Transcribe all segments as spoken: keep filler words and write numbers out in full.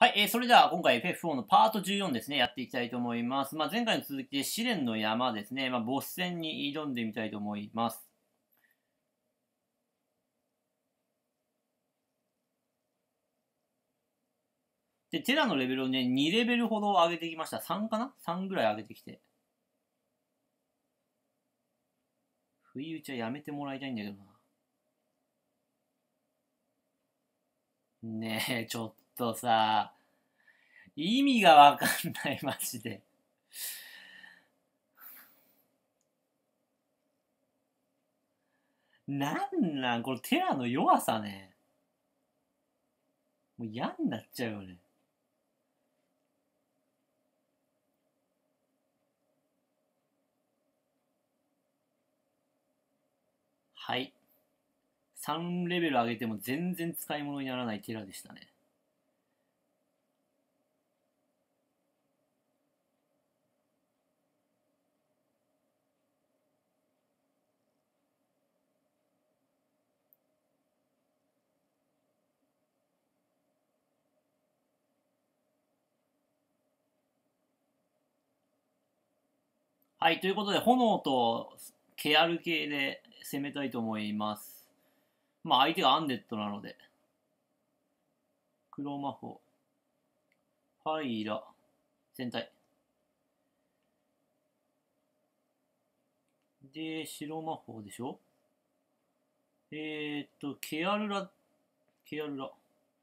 はい、えー、それでは今回 エフエフフォー のパートじゅうよんですね、やっていきたいと思います。まあ、前回の続きで試練の山ですね、まあ、ボス戦に挑んでみたいと思います。で、テラのレベルをね、にレベルほど上げてきました。さんかな ?さん ぐらい上げてきて。不意打ちはやめてもらいたいんだけどな。ねえ、ちょっとさ、意味がわかんない、マジで。なんなんこれテラの弱さね。もう嫌になっちゃうよね。はい。さんレベル上げても全然使い物にならないテラでしたね。はい、ということで、炎とケアル系で攻めたいと思います。まあ、相手がアンデッドなので、黒魔法、ファイラ、全体。で、白魔法でしょ。えー、っと、ケアルラ、ケアルラ。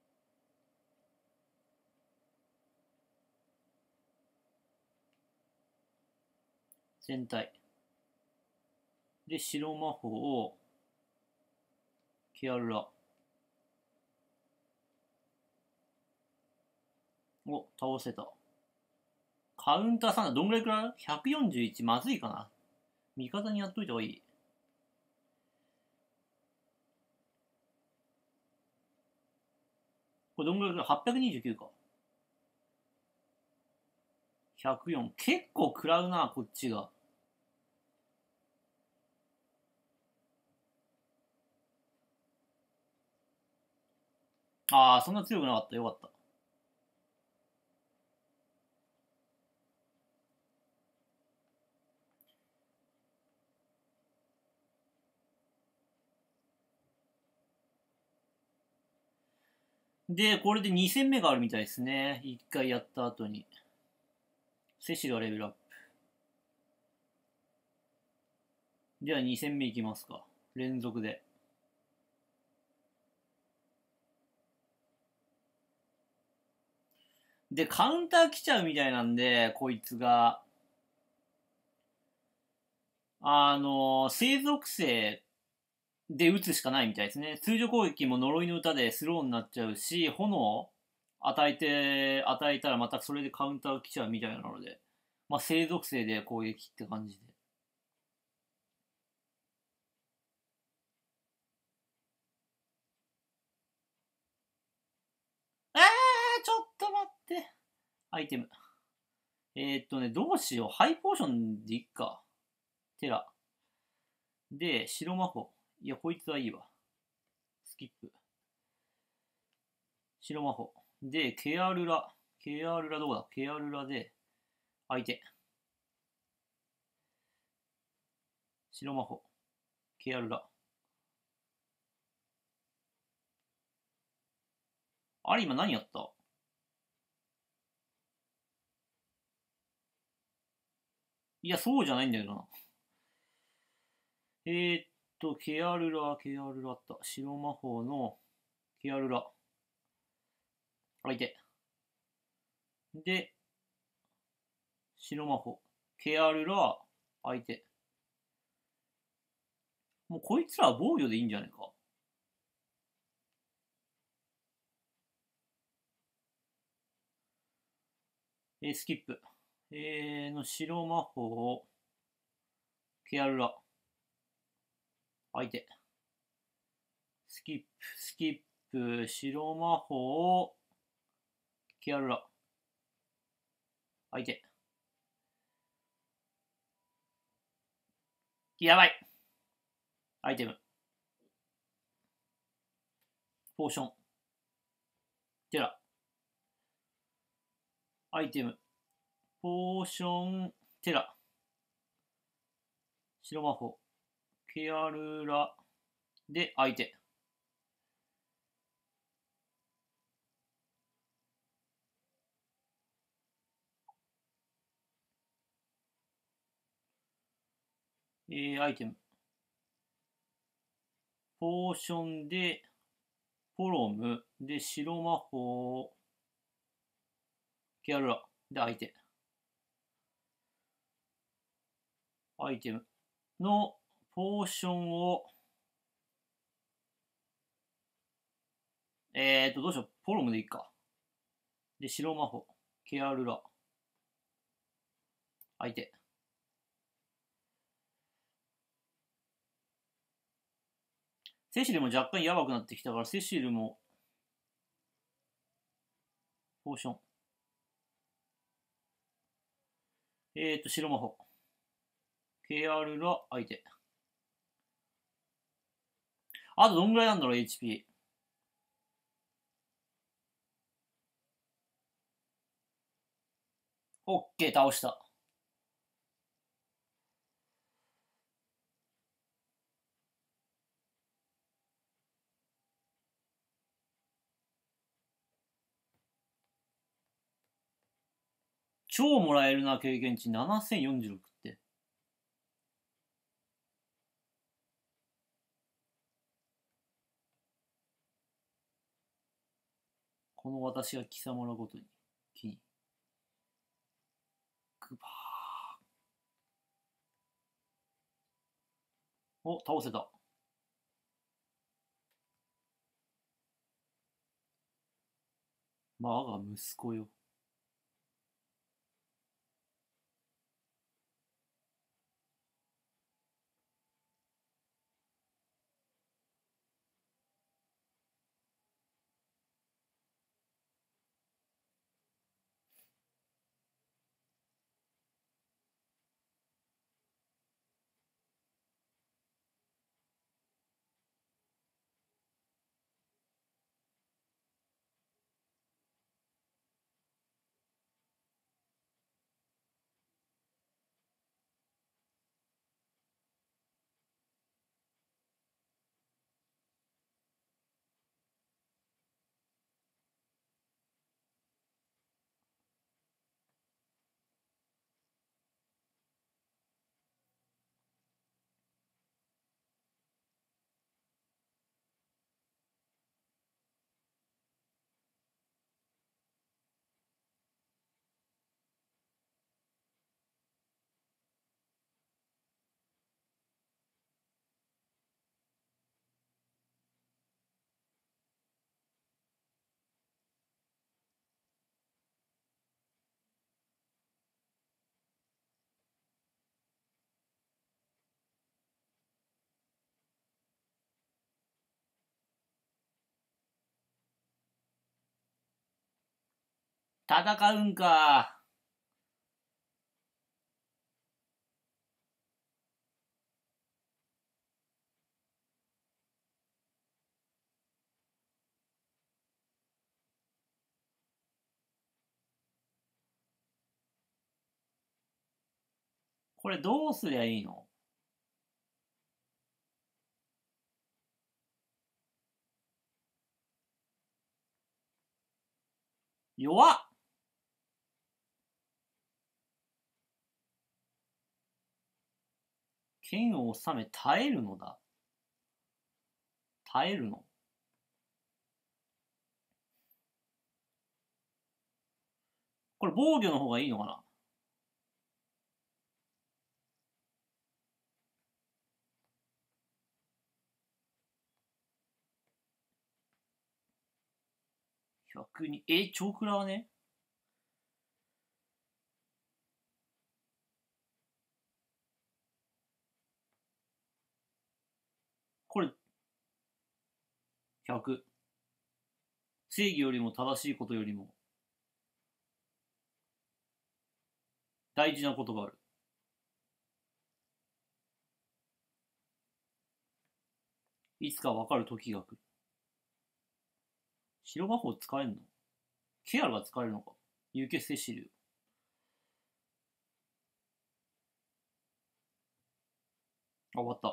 全体。で、白魔法を、ケアルラ。を倒せた。カウンターさんだ。どんぐらいくらい ?ひゃくよんじゅういち まずいかな。味方にやっといた方がいい。これどんぐらいくらい ?はっぴゃくにじゅうきゅう か。ひゃくよん。結構食らうな、こっちが。ああ、そんな強くなかった。よかった。で、これでに戦目があるみたいですね。いっかいやった後に。セシルがレベルアップ。ではに戦目いきますか。連続で。で、カウンター来ちゃうみたいなんで、こいつが。あの、生属性で打つしかないみたいですね。通常攻撃も呪いの歌でスローになっちゃうし、炎与えて、与えたらまたそれでカウンター来ちゃうみたいなので、まあ、生属性で攻撃って感じで。あー、ちょっと待って。アイテム。えー、っとね、どうしよう。ハイポーションでいっか。テラ。で、白魔法。いや、こいつはいいわ。スキップ。白魔法。で、ケアルラ。ケアルラどこだケアルラで、相手。白魔法。ケアルラ。あれ、今何やった？いや、そうじゃないんだけどな。えー、っと、ケアルラ、ケアルラあった。白魔法のケアルラ。相手。で、白魔法。ケアルラ、相手。もうこいつらは防御でいいんじゃないか。えー、スキップ。えー、の白魔法、ケアルラ、相手。スキップ、スキップ、白魔法、ケアルラ、相手。やばい。アイテム。ポーション。テラ。 アイテム。ポーションテラ。白魔法。ケアルラ。で、相手。えー、アイテム。ポーションで、フォロム。で、白魔法。ケアルラ。で、相手。アイテムのポーションを、えーと、どうしよう。フォロムでいいか。で、白魔法。ケアルラ。相手。セシルも若干やばくなってきたから、セシルも、ポーション。えーと、白魔法。ケアルラ、相手。あとどんぐらいなんだろう、エイチピー。オッケー、倒した。超もらえるな、経験値ななせんよんじゅうろくって。この私が貴様らごとに、気に。グバー。お、倒せた。まあ、我が息子よ。戦うんか。これどうすりゃいいの？弱っ。剣を収め耐えるのだ。耐えるの？これ防御の方がいいのかな？ひゃくに、え、超食らわね？これ、ひゃく。正義よりも正しいことよりも大事なことがある。いつか分かる時が来る。白魔法使えんの？ケアルが使えるのか？ ユーケセシル。あ、終わった。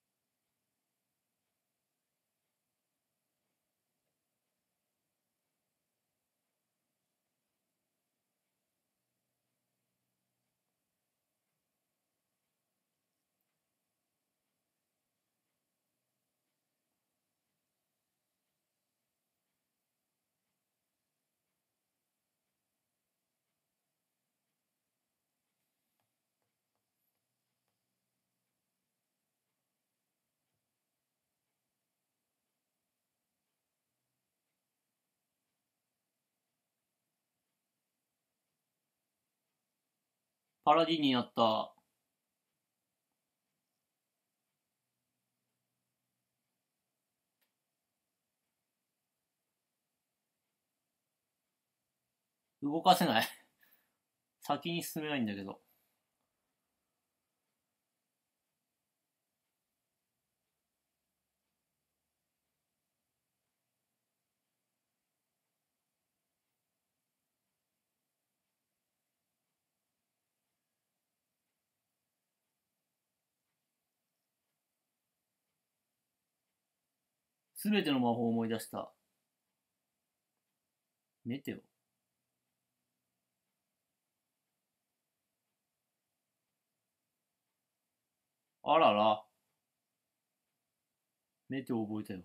パラディになった。動かせない。先に進めないんだけど。すべての魔法を思い出した。メテオ。あらら。メテオ覚えたよ。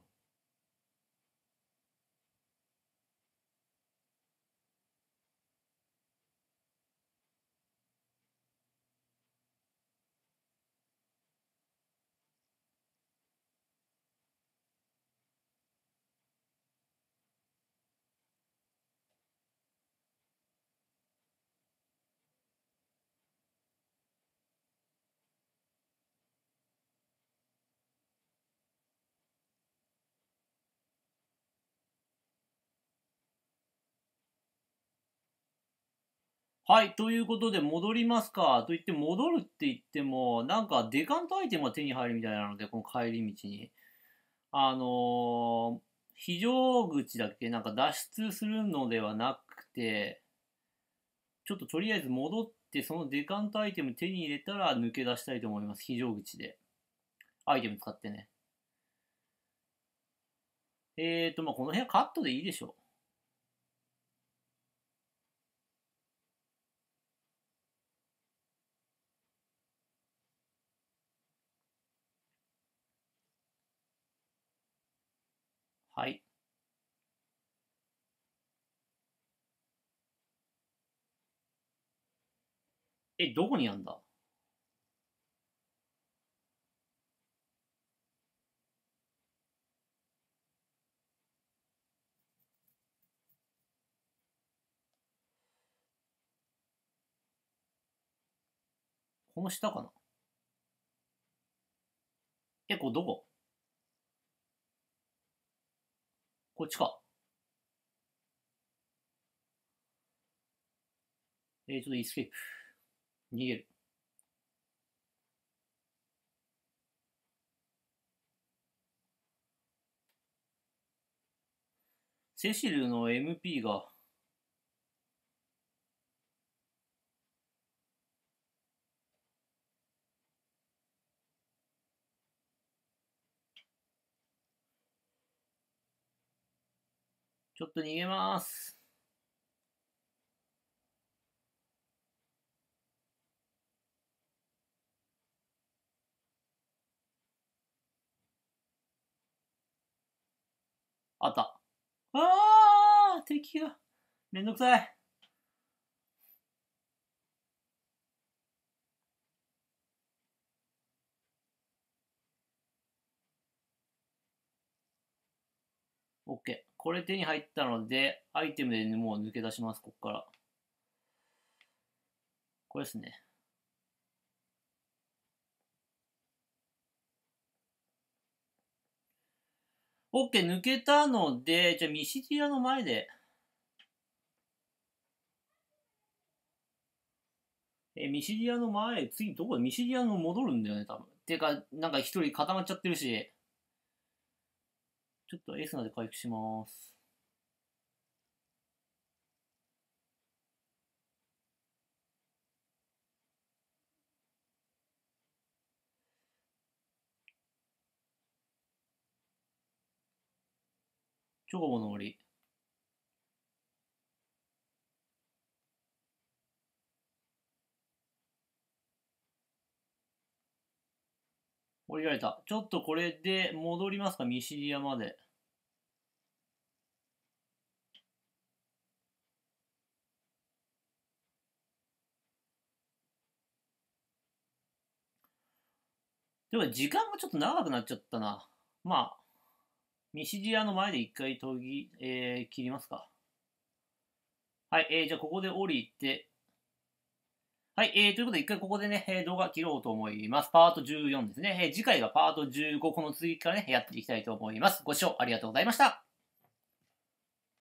はい、ということで戻りますか。と言って戻るって言っても、なんかデカントアイテムが手に入るみたいなので、この帰り道に。あのー非常口だっけなんか脱出するのではなくて、ちょっととりあえず戻って、そのデカントアイテム手に入れたら抜け出したいと思います。非常口で。アイテム使ってね。えーと、まあこの部屋カットでいいでしょう。はい。え、どこにあんだ？この下かな？え、これどこ？こっちか。えー、ちょっとイスケープ。逃げる。セシルの エムピー が、ちょっと逃げます。あった。あー敵が。めんどくさい。OK。これ手に入ったので、アイテムでもう抜け出します、こっから。これですね。OK、抜けたので、じゃあミシディアの前で。え、ミシディアの前、次どこでミシディアの戻るんだよね、多分。てか、なんか一人固まっちゃってるし。ちょっとエースナで回復します。 チョコボの森。降りられた。ちょっとこれで戻りますか、ミシリアまで。でも時間がちょっと長くなっちゃったな。まあ、ミシリアの前で一回研ぎ、えー、切りますか。はい、えー、じゃあここで降りて、はい、えー、ということで一回ここでね、えー動画切ろうと思います。パートじゅうよんですね。えー次回がパートじゅうご、この次からね、やっていきたいと思います。ご視聴ありがとうございました。